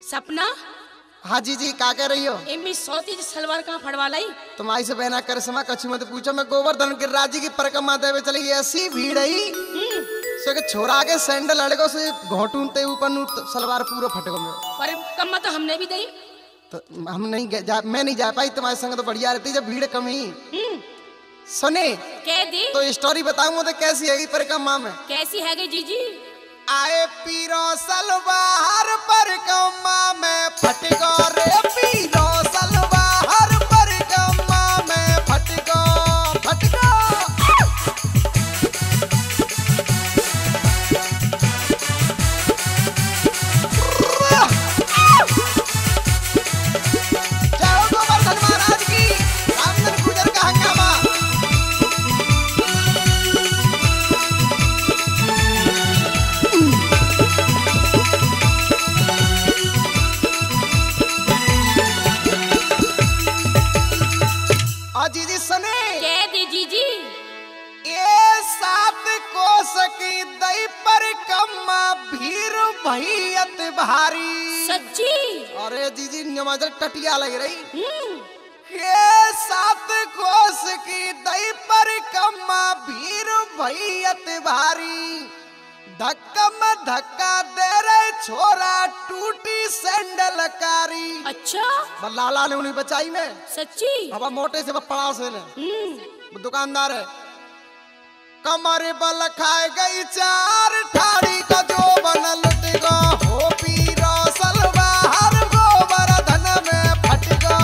सपना। हाँ जी का कह रही हो? एमी सौती सलवार कहाँ फड़वा लाई? तुम्हारी से बहना कर समा कछु मत पूछो। मैं गोवर्धन गिरिराज जी की परिक्रमा देवे चली गई, ऐसी भीड़ है सो के छोरा के सैंडल अड़गो से घोटूनते ऊपर नू सलवार पूरा फटको में। परिक्रमा तो हमने भी दी, तो हम नहीं मैं नहीं जा पाई, तुम्हारे संग तो बढ़िया रहती जब भीड़ कमी। सुने कह दी तो स्टोरी बताऊं तो कैसी है परिक्रमा में? कैसी है गई जीजी? आए पीरो सलवार परिक्रमा में फटको रे, पीरो सलवार परिक्रमा में फटको फटको। जय गोवर्धन महाराज की, रामधन गुजर का हंगामा। जीजी सुने कह दी जीजी। ये सात कोस की दई परिक्रमा भीड़ भैयत भारी। सच्ची? अरे जीजी नमाजर टटिया लग रही। ये सात कोस की दई परिक्रमा भीड़ भैयत भारी। धक्का में धक्का दे रहे छोरा, टूटी सैंडल कारी। अच्छा लाला ने उन्हें बचाई में। सच्ची? अब मोटे से पड़ा से वो दुकानदार है, कमर बल खाए गई चार ठाड़ी का जो बन लुट गो, हो पीरो सलवार गोवर्धन में फट गो।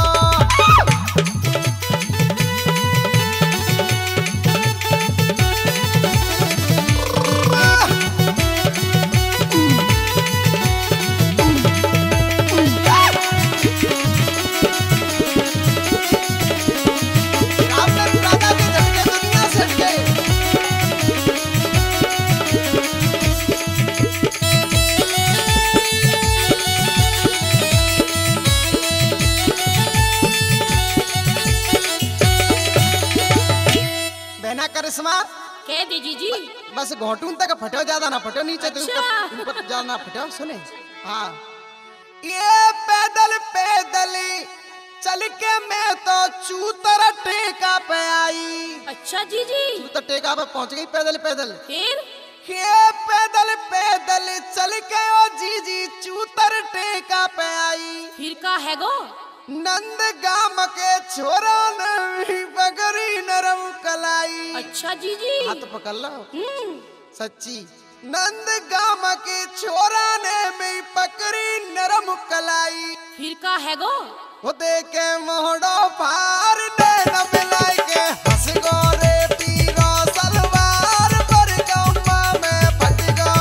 करिश्मा कह दी जीजी। बस घोटून तक फटो, ज्यादा ना फटो, नीचे अच्छा। ऊपर ज्यादा ना फटो। सुने हाँ, ये पैदल पैदल चल के मैं तो चूतर टेका पे आई। अच्छा जीजी। चूतर टेका पे पहुंच गई पैदल पैदल। फिर ये पैदल पैदल चल के ओ जीजी चूतर टेका पे आई। फिर का है गो? नंद गाम के छोरा ने पकड़ी नरम कलाई। अच्छा जीजी। हाथ पकड़ लो। सच्ची नंद गाम के छोरा ने भी पकड़ी नरम कलाई। फिर का है गो? वो देखे मोहड़ो फार दे न मिलाई के हंस गो रे, पीरो सलवार परिक्रमा में फट गो।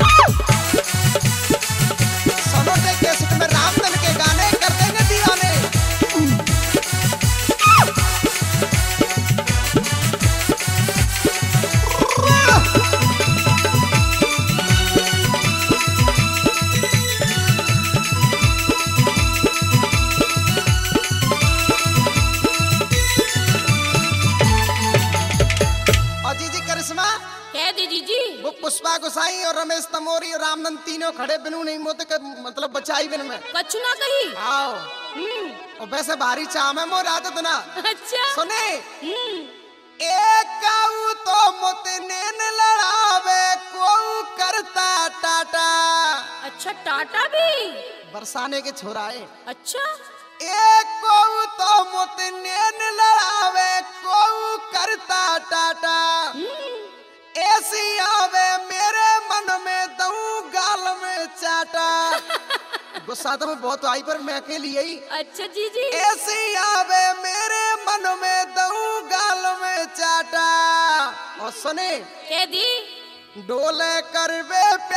सुनो दे कैसेट में रामधन के गाने कर देंगे दीवाने। कह दी जीजी। वो पुष्पा गोसाई और रमेश तमोरी और रामनंद तीनों खड़े बिनु नहीं मोते के मतलब बचाई बिन में कछु ना कही। आओ और वैसे भारी चाम है मोर आदत ना। अच्छा सुने एक काऊ तो मोते नैन लड़ावे को करता टाटा। अच्छा टाटा भी बरसाने के छोरा है। अच्छा एक को तो मोते नैन लड़ावे को करता टाटा। ऐसी आवे मेरे मन में दऊ गाल में चाटा। गुस्सा तो मैं बहुत आई पर मैं के लिए ही। अच्छा जीजी। ऐसी आवे मेरे मन में दऊ गाल में चाटा। और सुने कह दी डोले करवे